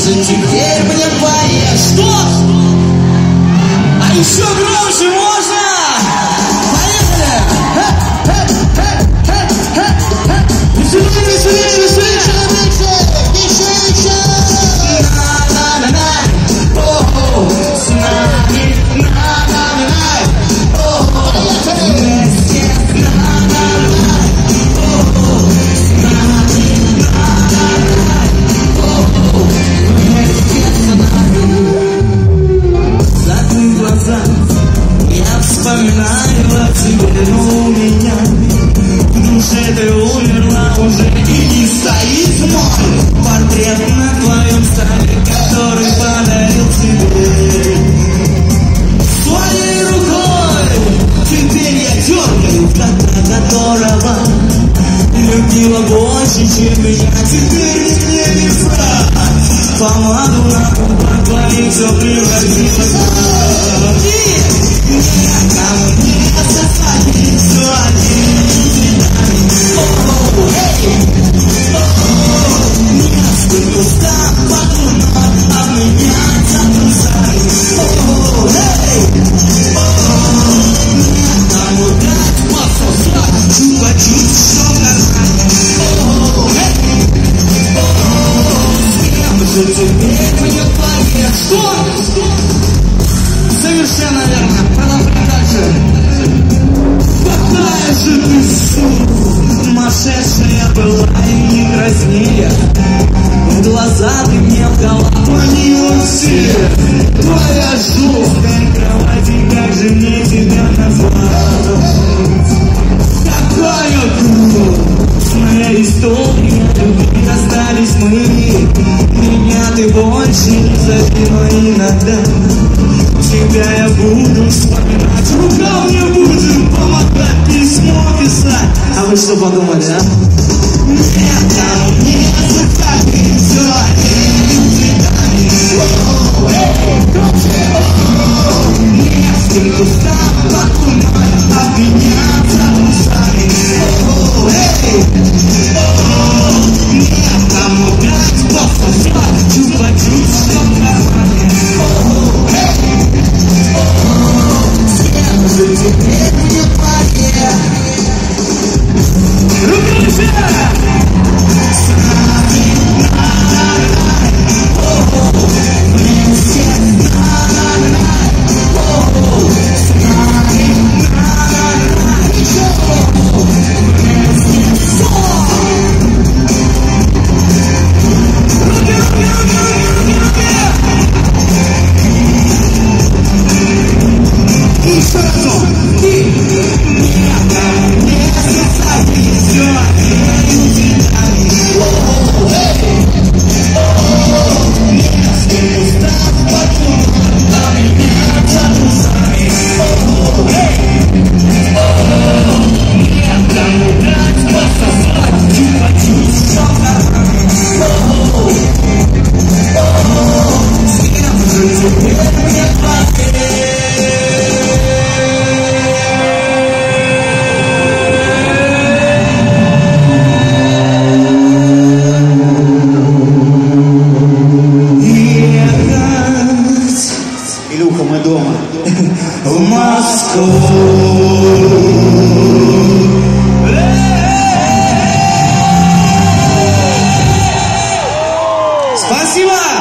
Может, теперь мне поешь? Что? А еще громче можно? Поехали! Веселее, веселее, веселее, еще! На-на-на-на! О-о-о! С нами! На-на-на-на! О-о-о! Вместе! На-на-на-на! О-о-о! С нами! На-на-на-на! О-о-о! Вместе с нами! Закрыв глаза, я вспоминаю о тебе, но у меня в душе ты умерла уже, и не стоит мой портрет на твоем столе, который подарил тебе. Своей рукой теперь я дергаю кота, которого любила больше, чем меня. Теперь мне не врать, помаду на губах твоих все превратилось в кровь. Никому не засадить, все один. Несколько пуста подумать, обменяться трусами. Некому дать пососать, чупа-чупс, что в кармане. С кем же теперь мне поверь? Что? Совершенно верно. Продолжаем дальше. Какая же ты сумасшедшая была и не краснее. В глаза ты мне вдала, манила все. Твоя жесткая кровать, и как же мне тебя назвать? Какая грустная история любви, расстались мы. Меня ты больше не зови, но иногда тебя я буду вспоминать. Рука мне будет помогать письмо писать. А вы что подумали, а? Нет, там не заходи, все несколько став подумать, обменяться трусами. Нет, кому дать пососать, чупа-чупс, что в кармане. Теперь мне поверь. Руки вверх! С нами на-на-на-на. Вместе на-на-на-на. С нами на-на-на-на. Вместе руки, руки, руки, руки, руки! И сразу! Илюха, мы дома. В Москву.